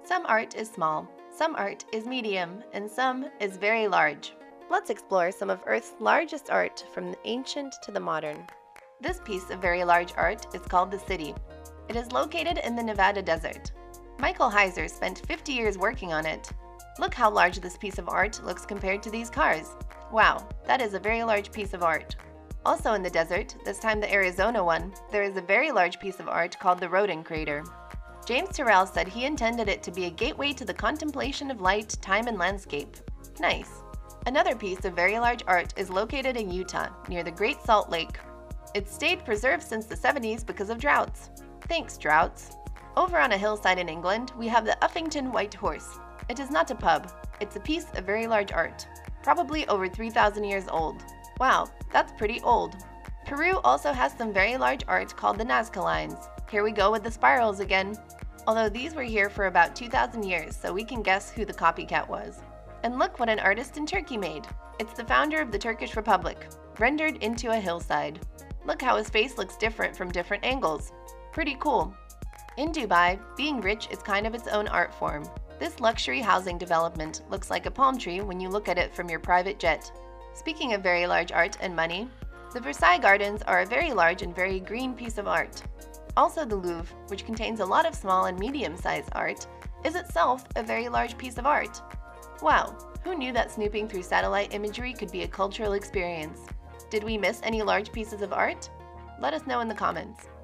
Some art is small, some art is medium, and some is very large. Let's explore some of Earth's largest art from the ancient to the modern. This piece of very large art is called the City. It is located in the Nevada desert. Michael Heiser spent 50 years working on it. Look how large this piece of art looks compared to these cars. Wow, that is a very large piece of art. Also in the desert, this time the Arizona one, there is a very large piece of art called the Rodin Crater. James Tyrell said he intended it to be a gateway to the contemplation of light, time, and landscape. Nice. Another piece of very large art is located in Utah, near the Great Salt Lake. It's stayed preserved since the 70s because of droughts. Thanks, droughts. Over on a hillside in England, we have the Uffington White Horse. It is not a pub, it's a piece of very large art, probably over 3,000 years old. Wow, that's pretty old. Peru also has some very large art called the Nazca Lines. Here we go with the spirals again. Although these were here for about 2,000 years, so we can guess who the copycat was. And look what an artist in Turkey made. It's the founder of the Turkish Republic, rendered into a hillside. Look how his face looks different from different angles. Pretty cool. In Dubai, being rich is kind of its own art form. This luxury housing development looks like a palm tree when you look at it from your private jet. Speaking of very large art and money, the Versailles Gardens are a very large and very green piece of art. Also the Louvre, which contains a lot of small and medium-sized art, is itself a very large piece of art. Wow, who knew that snooping through satellite imagery could be a cultural experience? Did we miss any large pieces of art? Let us know in the comments.